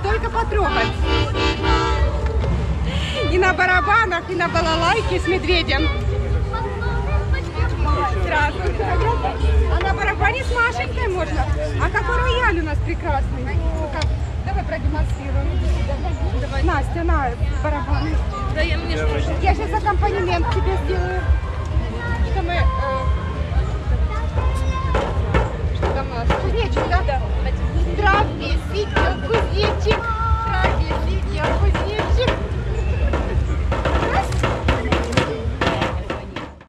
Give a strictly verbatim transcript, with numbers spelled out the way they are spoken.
только потрогать. И на барабанах, и на балалайке с медведем. Здравствуйте. А на барабане с Машенькой можно. А какой рояль у нас прекрасный. Ну-ка, давай продемонстрируем. Давай. Настя, на барабаны. Да, я мне что? Я сейчас аккомпанемент тебе сделаю. Что мы...